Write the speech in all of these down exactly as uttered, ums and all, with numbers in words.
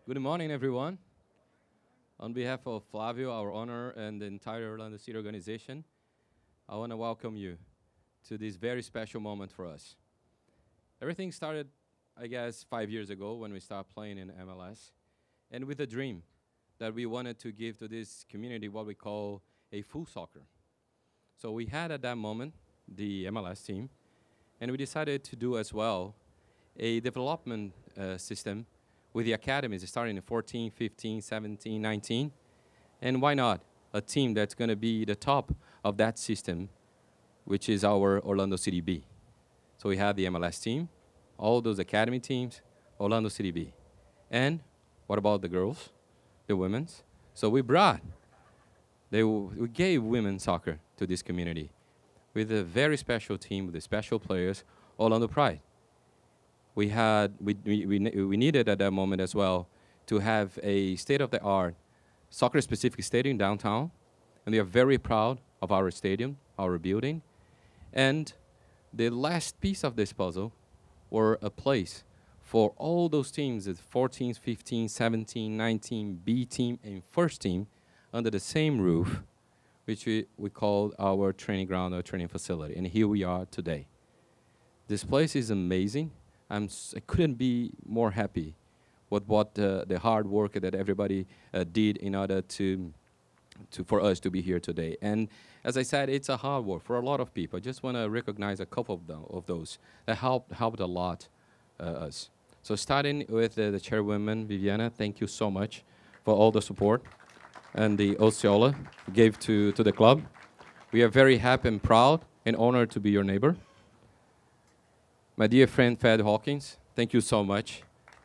Good morning, everyone. On behalf of Flavio, our owner, and the entire Orlando City organization, I want to welcome you to this very special moment for us. Everything started, I guess, five years ago when we started playing in M L S, and with a dream that we wanted to give to this community what we call a full soccer. So we had at that moment the M L S team, and we decided to do as well a development uh, system with the academies starting in fourteen, fifteen, seventeen, nineteen. And why not a team that's going to be the top of that system, which is our Orlando City B. So we have the M L S team, all those academy teams, Orlando City B. And what about the girls, the women's? So we brought, they w we gave women's soccer to this community with a very special team, with the special players, Orlando Pride. We had we, we, we, ne we needed at that moment as well to have a state-of-the-art soccer-specific stadium downtown, and we are very proud of our stadium, our building. And the last piece of this puzzle were a place for all those teams, the fourteen, fifteen, seventeen, nineteen, B team, and first team under the same roof, which we, we called our training ground, our training facility. And here we are today. This place is amazing. I'm s I couldn't be more happy with what uh, the hard work that everybody uh, did in order to, to for us to be here today. And as I said, it's a hard work for a lot of people. I just want to recognize a couple of, them, of those that helped helped a lot uh, us. So starting with uh, the chairwoman Viviana, thank you so much for all the support and the Osceola gave to to the club. We are very happy and proud and honored to be your neighbor. My dear friend Fred Hawkins, thank you so much.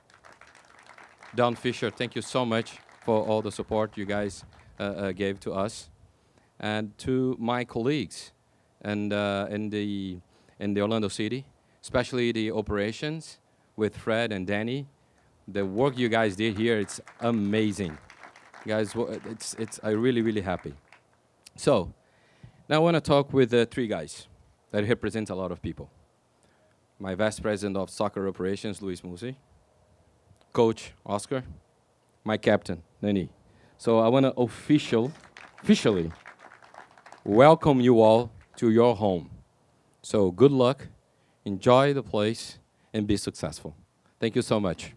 Don Fisher, thank you so much for all the support you guys uh, uh, gave to us. And to my colleagues and uh, in, the, in the Orlando City, especially the operations with Fred and Danny. The work you guys did here, it's amazing. Guys, it's, it's, I'm really, really happy. So, now I want to talk with uh, three guys that represent a lot of people. My Vice President of Soccer Operations, Luis Musi, Coach Oscar, my Captain, Nani. So I want to official, officially welcome you all to your home. So good luck, enjoy the place, and be successful. Thank you so much.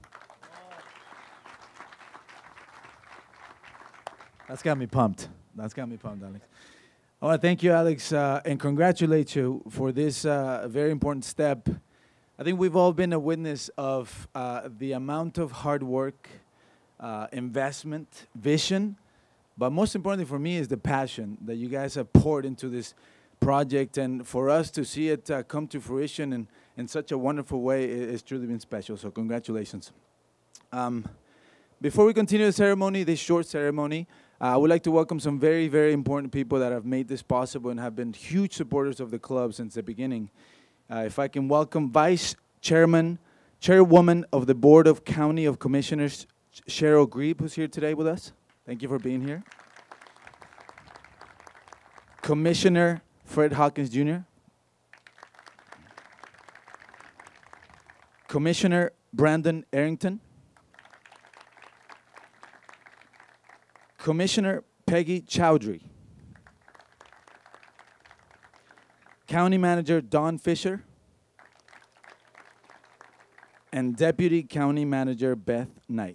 That's got me pumped. That's got me pumped, Alex. I want to thank you, Alex, uh, and congratulate you for this uh, very important step. I think we've all been a witness of uh, the amount of hard work, uh, investment, vision, but most importantly for me is the passion that you guys have poured into this project, and for us to see it uh, come to fruition in, in such a wonderful way is truly been special, so congratulations. Um, before we continue the ceremony, this short ceremony, uh, I would like to welcome some very, very important people that have made this possible and have been huge supporters of the club since the beginning. Uh, if I can welcome Vice Chairman, Chairwoman of the Board of County of Commissioners, Cheryl Grebe, who's here today with us. Thank you for being here. Commissioner Fred Hawkins, Junior Commissioner Brandon Arrington. Commissioner Peggy Chowdhury. County Manager Don Fisher. And Deputy County Manager Beth Knight.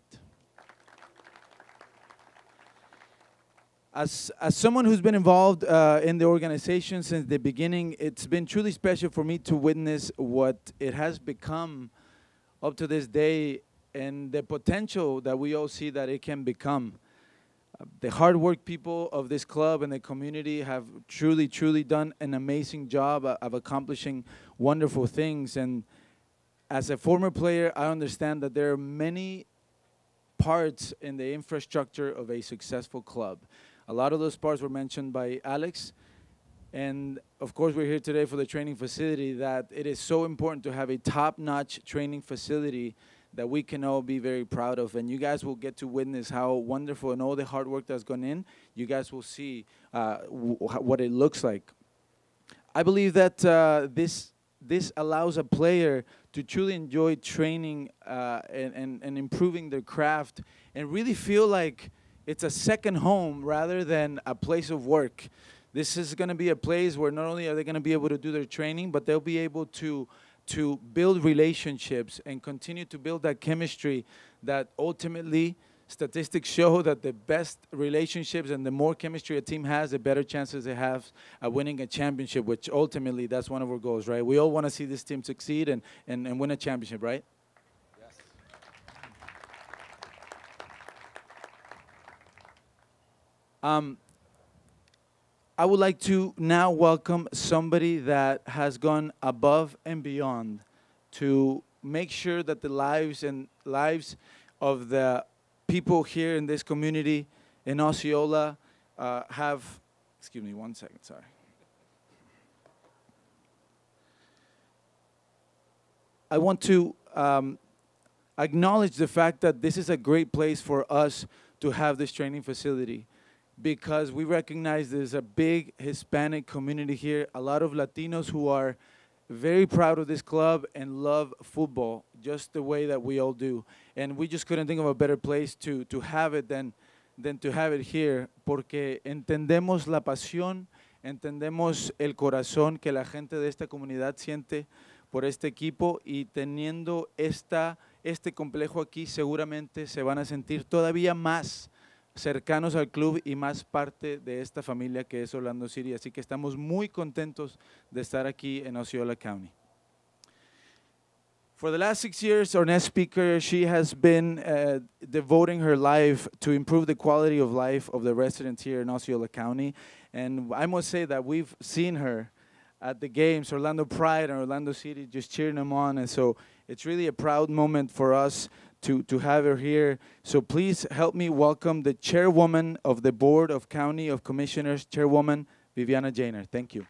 As, as someone who's been involved uh, in the organization since the beginning, it's been truly special for me to witness what it has become up to this day and the potential that we all see that it can become. Uh, the hard work people of this club and the community have truly, truly done an amazing job uh, of accomplishing wonderful things. And as a former player, I understand that there are many parts in the infrastructure of a successful club. A lot of those parts were mentioned by Alex. And of course, we're here today for the training facility, that it is so important to have a top-notch training facility that we can all be very proud of. And you guys will get to witness how wonderful and all the hard work that's gone in. You guys will see uh, w what it looks like. I believe that uh, this, this allows a player to truly enjoy training uh, and, and, and improving their craft and really feel like it's a second home rather than a place of work. This is going to be a place where not only are they going to be able to do their training, but they'll be able to to build relationships and continue to build that chemistry that ultimately statistics show that the best relationships and the more chemistry a team has, the better chances they have at winning a championship, which ultimately that's one of our goals, right? We all want to see this team succeed and, and, and win a championship, right? Yes. Um, I would like to now welcome somebody that has gone above and beyond to make sure that the lives and lives of the people here in this community in Osceola uh, have, excuse me one second, sorry. I want to um, acknowledge the fact that this is a great place for us to have this training facility, because we recognize there's a big Hispanic community here, a lot of Latinos who are very proud of this club and love football just the way that we all do. And we just couldn't think of a better place to, to have it than, than to have it here, porque entendemos la pasión, entendemos el corazón que la gente de esta comunidad siente por este equipo, y teniendo esta, este complejo aquí seguramente se van a sentir todavía más cercanos al club y más parte de esta familia que es Orlando City. Así que estamos muy contentos de estar aquí en Osceola County. For the last six years, our next speaker, she has been uh, devoting her life to improve the quality of life of the residents here in Osceola County. And I must say that we've seen her at the games, Orlando Pride and Orlando City, just cheering them on. And so it's really a proud moment for us to, to have her here. So please help me welcome the chairwoman of the Board of County of Commissioners, Chairwoman Viviana Janer. Thank you.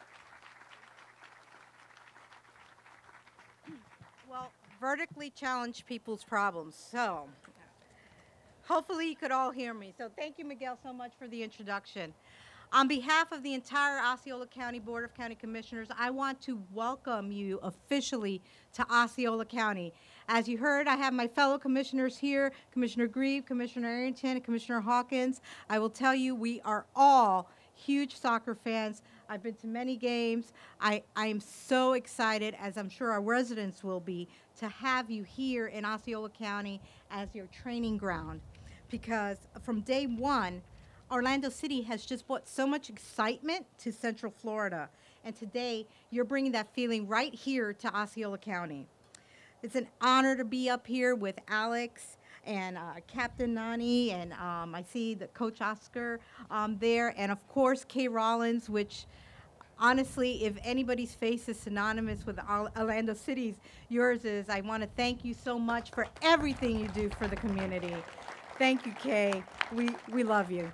Well, vertically challenged people's problems. So hopefully you could all hear me. So thank you, Miguel, so much for the introduction. On behalf of the entire Osceola County Board of County Commissioners, I want to welcome you officially to Osceola County. As you heard, I have my fellow commissioners here, Commissioner Grieve, Commissioner Arrington, and Commissioner Hawkins. I will tell you, we are all huge soccer fans. I've been to many games. I, I am so excited, as I'm sure our residents will be, to have you here in Osceola County as your training ground. Because from day one, Orlando City has just brought so much excitement to Central Florida. And today, you're bringing that feeling right here to Osceola County. It's an honor to be up here with Alex and uh, Captain Nani, and um, I see the Coach Oscar um, there, and of course, Kay Rollins, which honestly, if anybody's face is synonymous with Orlando City's, yours is. I want to thank you so much for everything you do for the community. Thank you, Kay. We, we love you.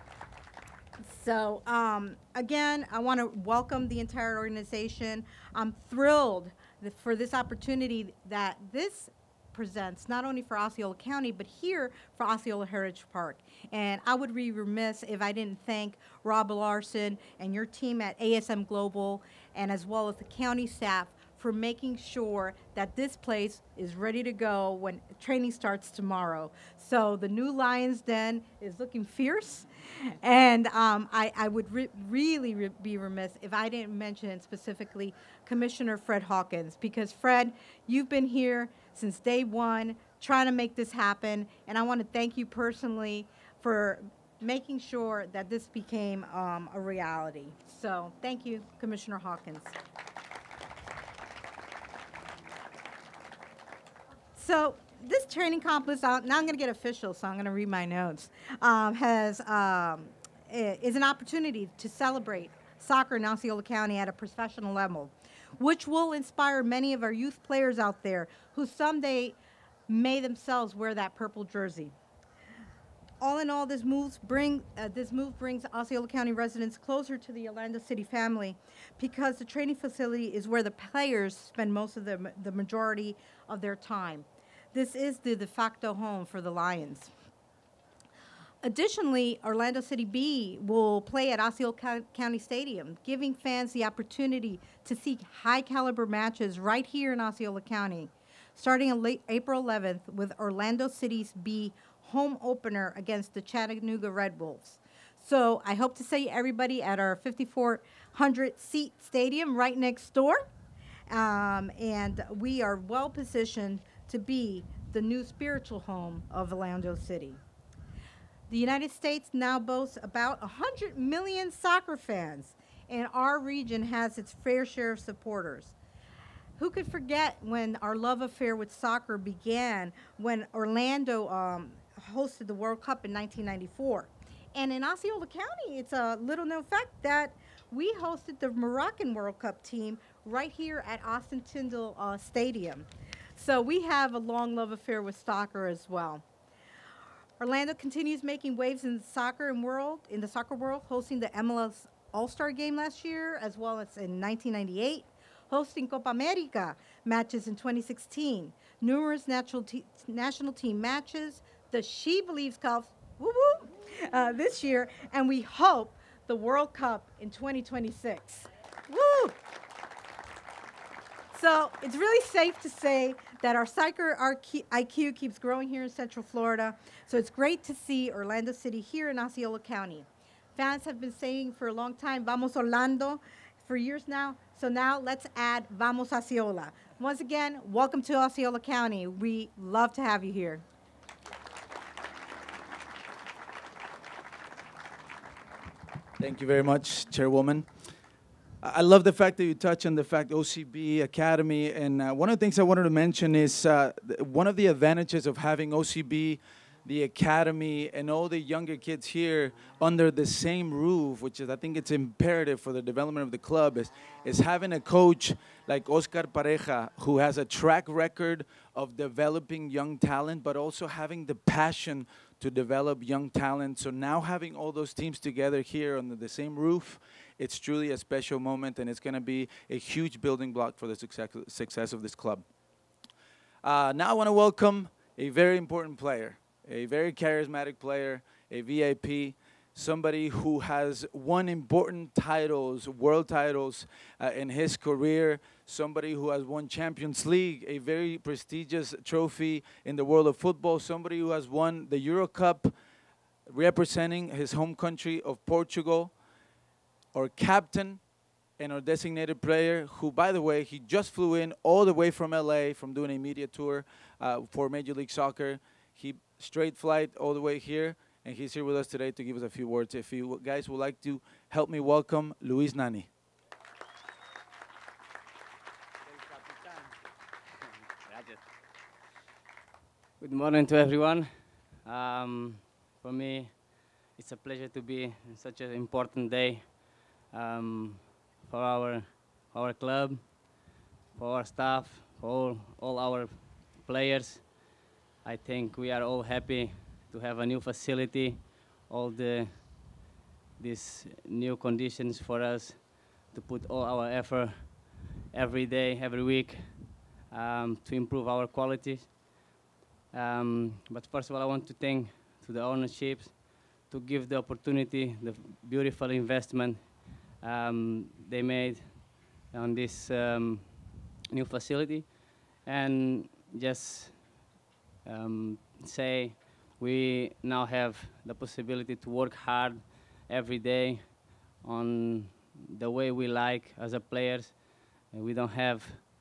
So um, again, I want to welcome the entire organization. I'm thrilled th for this opportunity that this presents, not only for Osceola County, but here for Osceola Heritage Park. And I would be remiss if I didn't thank Rob Larson and your team at A S M Global, and as well as the county staff, for making sure that this place is ready to go when training starts tomorrow. So the new Lions Den is looking fierce, and um, I, I would re really re be remiss if I didn't mention specifically Commissioner Fred Hawkins, because Fred, you've been here since day one trying to make this happen, and I want to thank you personally for making sure that this became um, a reality. So thank you, Commissioner Hawkins. So this training complex, uh, now I'm going to get official, so I'm going to read my notes, um, has, um, is an opportunity to celebrate soccer in Osceola County at a professional level, which will inspire many of our youth players out there who someday may themselves wear that purple jersey. All in all, this, moves bring, uh, this move brings Osceola County residents closer to the Orlando City family, because the training facility is where the players spend most of the, the majority of their time. This is the de facto home for the Lions. Additionally, Orlando City B will play at Osceola County Stadium, giving fans the opportunity to see high-caliber matches right here in Osceola County. starting on late April eleventh with Orlando City's B home opener against the Chattanooga Red Wolves. So I hope to see everybody at our fifty-four hundred seat stadium right next door. Um, and we are well positioned to be the new spiritual home of Orlando City. The United States now boasts about one hundred million soccer fans, and our region has its fair share of supporters. Who could forget when our love affair with soccer began when Orlando um, hosted the World Cup in nineteen ninety-four? And in Osceola County, it's a little known fact that we hosted the Moroccan World Cup team right here at Austin Tyndall uh, Stadium. So we have a long love affair with soccer as well. Orlando continues making waves in the soccer and world, in the soccer world, hosting the M L S All-Star Game last year, as well as in nineteen ninety-eight, hosting Copa America matches in twenty sixteen, numerous national, te national team matches, the She Believes Cup woo woo, uh, this year, and we hope the World Cup in twenty twenty-six. Woo! So it's really safe to say that our soccer I Q keeps growing here in Central Florida. So it's great to see Orlando City here in Osceola County. Fans have been saying for a long time, Vamos Orlando, for years now. So now let's add Vamos Osceola. Once again, welcome to Osceola County. We love to have you here. Thank you very much, Chairwoman. I love the fact that you touch on the fact O C B Academy, and uh, one of the things I wanted to mention is uh, one of the advantages of having O C B, the Academy, and all the younger kids here under the same roof, which is, I think it's imperative for the development of the club, is, is having a coach like Oscar Pareja, who has a track record of developing young talent, but also having the passion to develop young talent. So now having all those teams together here under the same roof, it's truly a special moment, and it's going to be a huge building block for the success, success of this club. Uh, now I want to welcome a very important player, a very charismatic player, a V I P, somebody who has won important titles, world titles uh, in his career, somebody who has won Champions League, a very prestigious trophy in the world of football, somebody who has won the Euro Cup representing his home country of Portugal, our captain and our designated player, who, by the way, he just flew in all the way from L A from doing a media tour uh, for Major League Soccer. He straight flight all the way here, and he's here with us today to give us a few words. If you guys would like to help me welcome Luis Nani. Good morning to everyone. Um, for me, it's a pleasure to be in such an important day um, for our our club, for our staff, for all, all our players. I think we are all happy to have a new facility, all the these new conditions for us to put all our effort every day, every week um, to improve our quality. Um, but first of all, I want to thank to the ownerships to give the opportunity, the beautiful investment um, they made on this um, new facility, and just um, say we now have the possibility to work hard every day on the way we like as a players. And we don't have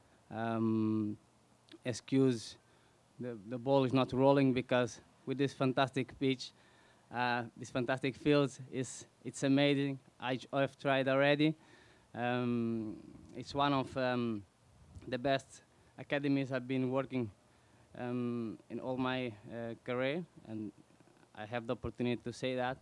um, excuse. The, the ball is not rolling because with this fantastic pitch, uh, this fantastic fields, is it's amazing. I, I've tried already. Um, it's one of um, the best academies I've been working um, in all my uh, career, and I have the opportunity to say that.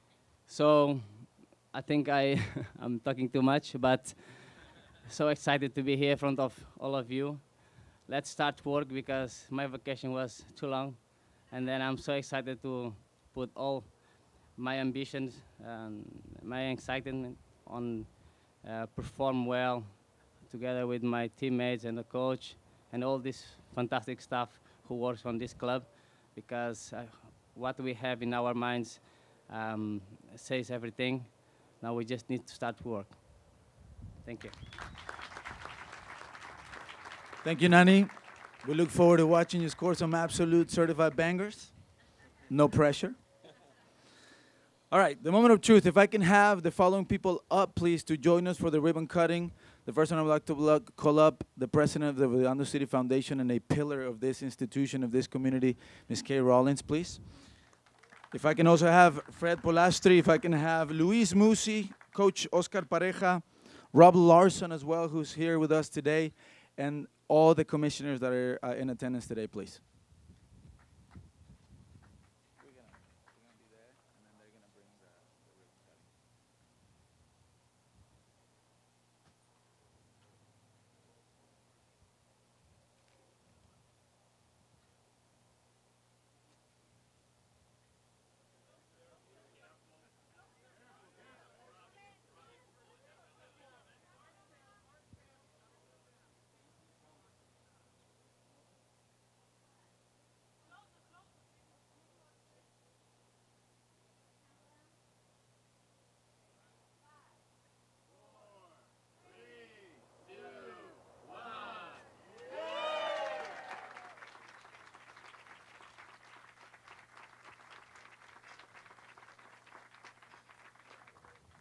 So I think I I'm talking too much, but so excited to be here in front of all of you. Let's start work because my vacation was too long, and then I'm so excited to put all my ambitions and my excitement on uh, perform well together with my teammates and the coach and all this fantastic staff who works on this club, because uh, what we have in our minds um, says everything. Now we just need to start work. Thank you. Thank you, Nani. We look forward to watching you score some absolute certified bangers. No pressure. All right, the moment of truth. If I can have the following people up, please, to join us for the ribbon cutting. The first one I would like to look, call up the president of the Redondo City Foundation and a pillar of this institution, of this community, Miz Kay Rollins, please. If I can also have Fred Polastri, if I can have Luis Musi, Coach Oscar Pareja, Rob Larson as well, who's here with us today, and all the commissioners that are uh, in attendance today, please.